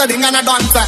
तर धिंगाणा डॉनचा.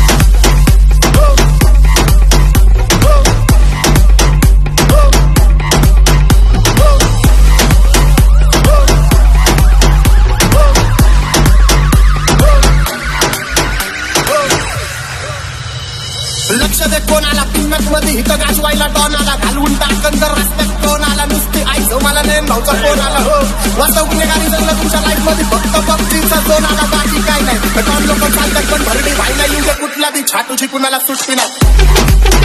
लक्ष दे कोणाला पिंगत मध्ये इथं गाजवायला डॉनाला घालून टाकन जर रस्त्यात कोणाला नुसती आईचं मला नेम भाऊचा फोन आला. हो वास्तव गुन्हेगारी झालं तुमच्या लाईफ मध्ये फक्त पबजीचा जोन आला बाकी काय नाही. डॉन लोक चालतात पण भरडी व्हायला येऊ दे कुठला बी छाटूची कुणाला सुट्टी नाही.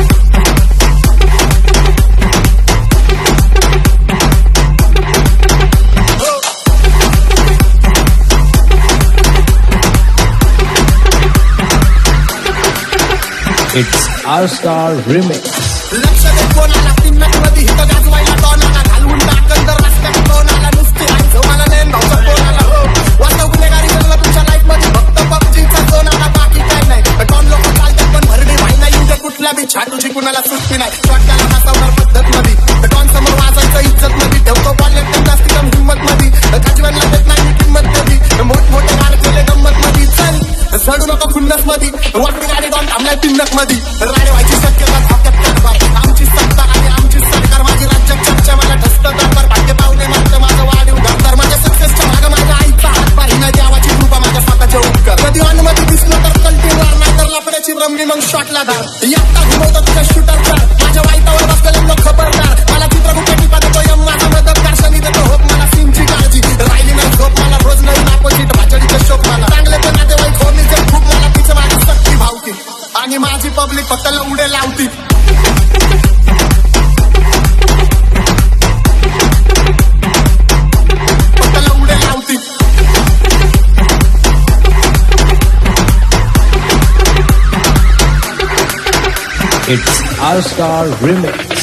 It's our star remix. लक्ष दे कोणाला पिंगत मध्ये इथं गाजवायला डॉनाला घालून टाकन जर रस्त्यात कोणाला नुसती आईचं मला नेम भाऊचा फोन आला. हो वास्तव गुन्हेगारी झालं तुमच्या लाईफ मध्ये फक्त पबजीचा जोन आला बाकी काय नाही. डॉन लोक चालतात पण भरडी व्हायला येऊ दे कुठला बी छाटूची कुणाला सुट्टी नाही. शॉटला बसवणार पद्धत मध्ये डॉन समोर वाजायचं इज्जत मध्ये ठेवतो बॉलेट पण जास्त कम हिंमत मध्ये गाजवायला देत नाही किंमत मध्ये मोठमोठे गाड केले गंमत मध्ये. चल चढू नको खुन्नस मध्ये वाटती गाडी डॉन थांबलाय पिंनक मध्ये. राडे व्हायची शक्यता धाक्यात कारभार आमची सत्ता आणि आमची सरकार माझी राज्यात चर्चा मला ढस्त दरबार भाग्य पावणे मागचं माझं वाढीव घरदार माझ्या सक्सेसच्या मागं माझ्या आईचा हातभार ही नाही देवाची कृपा माझ्या स्वतःच्या उपकार. कधी ऑन मध्ये दिसलं तर कल्टीवार नाही तर लपड्याची रमणी मग शॉटला धार. एकटा घुमवतो तुझ्या शूटरचा माझ्या वाईटावर बसलेलं खबरदार. मला चित्रगुप्त टिपा देतो यम माझा मदतगार शनी देतो होप मला सीनची काळजी राहिली नाही झोप मला रोज नवीन अपोजिट भाजडीचं शोक मला चांगले पण नातेवाईक होमीचे खूप मला तिचं माझी सक्ती भावती आणि माझी पब्लिक फक्त उडे लावती. फक्त उडे लावती. It's our star remix.